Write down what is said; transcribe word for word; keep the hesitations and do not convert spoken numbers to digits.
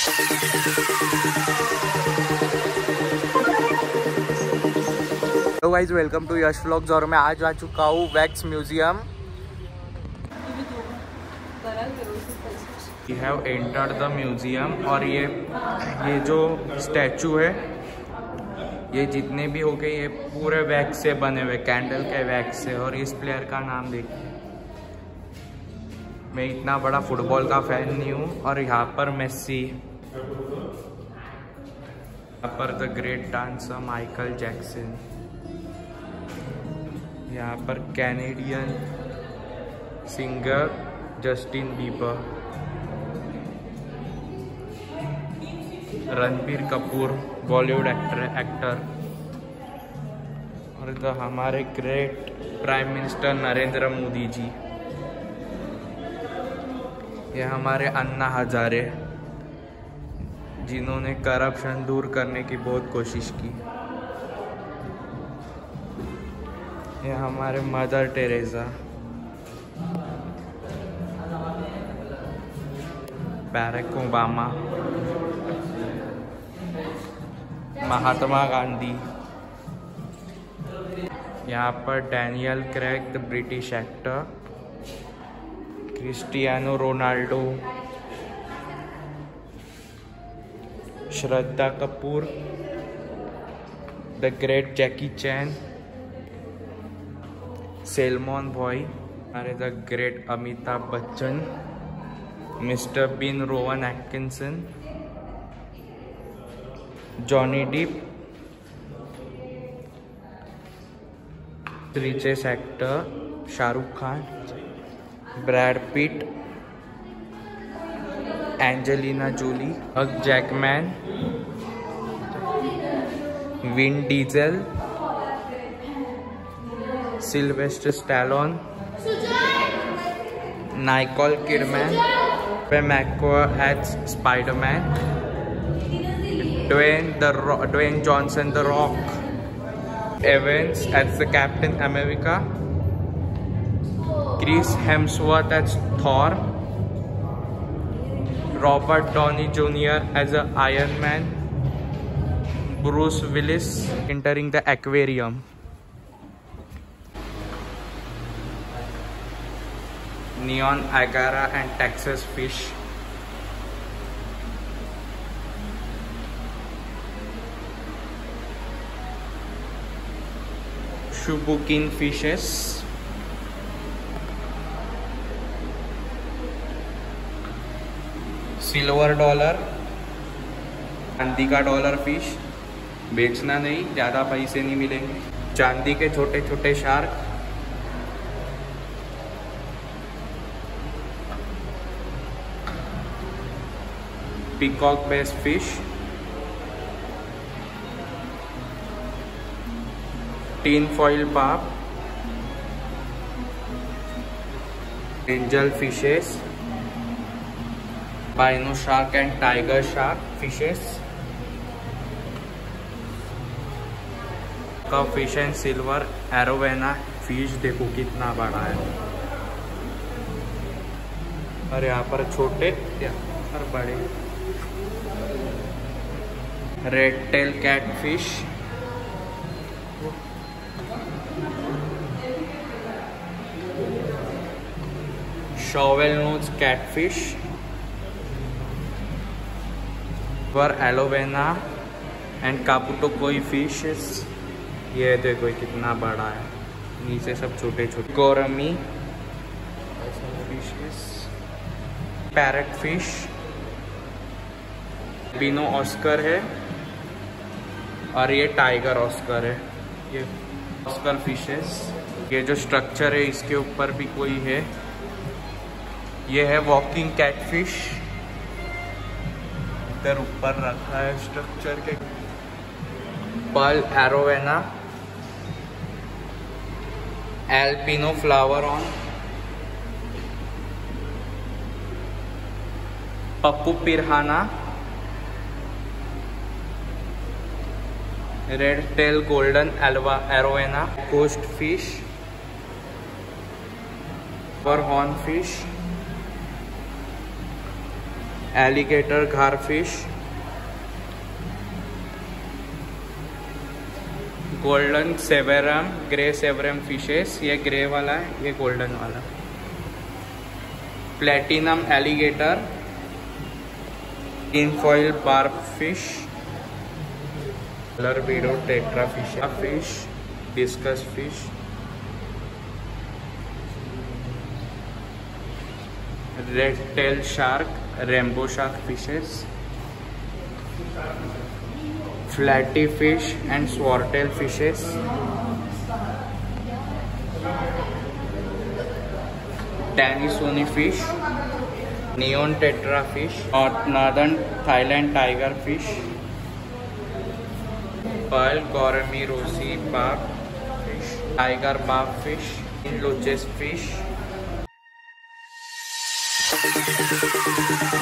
Hello guys, welcome to Yash vlogs. और मैं आज आ चुका हूँ wax museum. We have entered the museum. और ये ये जो स्टैचू है, ये जितने भी हो गए ये पूरे वैक्स से बने हुए, कैंडल के वैक्स से। और इस प्लेयर का नाम देखिए। मैं इतना बड़ा फुटबॉल का फैन नहीं हूँ। और यहाँ पर मेसी, यहाँ पर the great dancer Michael Jackson, यहाँ पर Canadian singer Justin Bieber, Ranbir Kapoor Bollywood actor actor और द हमारे great prime minister Narendra Modi ji. ये हमारे अन्ना हजारे, जिन्होंने करप्शन दूर करने की बहुत कोशिश की। ये हमारे Mother Teresa, Barack Obama, Mahatma Gandhi, यहाँ पर Daniel Craig the British actor, Cristiano Ronaldo, Shraddha Kapoor, the great Jackie Chan, Salman boy, अरे the great Amitabh Bachchan, Mister Bean Rowan Atkinson, Johnny Depp, richest actor Shahrukh Khan, Brad Pitt, Angelina Jolie, Hugh Jackman, Vin Diesel, Sylvester Stallone, Nicole Kidman, McCoy as Spiderman, Dwayne the Dwayne Johnson the Rock Evans as the Captain America, Chris Hemsworth as Thor, Robert Downey Junior as a Iron Man, Bruce Willis entering the aquarium, Neon Agara and Texas fish, Shubukin fishes, silver dollar, चांदी का dollar fish, बेचना नहीं, ज़्यादा पैसे नहीं मिलेंगे। चांदी के छोटे छोटे shark, peacock bass fish, tin foil बाप, एंजल फिशेस, बाइनो shark and tiger shark fishes, cup fish and silver arowana fish. देखो कितना बड़ा है। और यहाँ पर छोटे और बड़े, red tail catfish, shovel nose catfish, पर एलोवेना एंड कापुटो कोई फिशेस। ये देखो कितना बड़ा है, नीचे सब छोटे छोटे। गोरमी फिशेस, पैरट फिश, बिनो ऑस्कर है और ये टाइगर ऑस्कर है। ये ऑस्कर फिशेस। ये जो स्ट्रक्चर है इसके ऊपर भी कोई है, ये है वॉकिंग कैटफिश। इधर ऊपर रखा है स्ट्रक्चर के। Pearl arowana, albino flowerhorn, पप्पू पिरहाना, रेड टेल गोल्डन एल्वा एरोवेना, कोस्ट फिश, पर horn fish, alligator gar fish, golden severum, grey severum fishes, ये ग्रे वाला है, ये गोल्डन वाला। Platinum alligator, tinfoil barb fish, colour बीडो tetra fish fish, discus fish, red tail shark, rainbow shark fishes, platy fish and swordtail fishes, डैनिसोनी fish, neon tetra fish और northern Thailand tiger fish, Perl Gormi rosy barb fish, tiger barb fish, इन loaches fish.